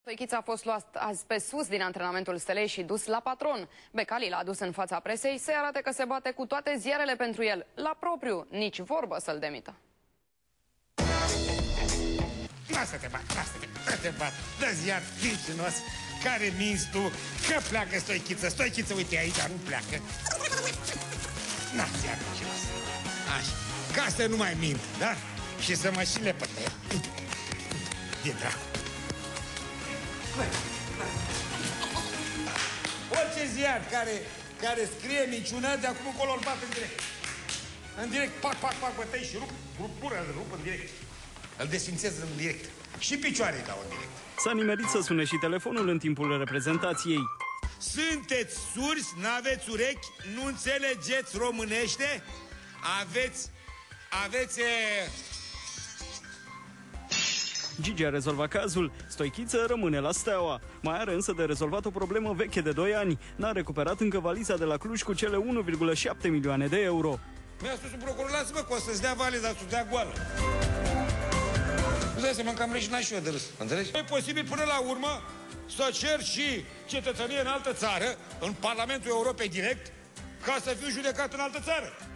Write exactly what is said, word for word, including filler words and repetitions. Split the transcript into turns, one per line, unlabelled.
Stoichiță a fost luat azi pe sus din antrenamentul Stelei și dus la patron. Becali l-a adus în fața presei să-i arate că se bate cu toate ziarele pentru el. La propriu, nici vorbă să-l demită.
Lasă te bat, lasă te bat, te bat, dă ziar mincinos, care minți tu, că pleacă Stoichiță, Stoichiță, uite aici, nu pleacă. Na, ziar mincinos. Așa, ca să nu mai mint, da? Și să mă și lepăte. De dracu. Orice ziar care, care scrie minciună, de acum încolo îl bat în direct. În direct, pac, pac, pac, bătăi și rup, rup pură, îl rup în direct. Îl desfințez în direct. Și picioare îi dau în direct.
S-a nimerit să sune și telefonul în timpul reprezentației.
Sunteți surzi, n-aveți urechi, nu înțelegeți românește, aveți, aveți... E...
Gigi a rezolvat cazul, Stoichiță rămâne la Steaua. Mai are însă de rezolvat o problemă veche de doi ani. N-a recuperat încă valiza de la Cluj cu cele unu virgulă șapte milioane de euro.
Mi-a spus un procuror, lasă-mă că o să-ți dea valiza, să-ți dea goală. Nu-ți dai seama că am reșinat și eu de râs, înțelegi? E posibil până la urmă să cer și cetățenie în altă țară, în Parlamentul Europei direct, ca să fiu judecat în altă țară.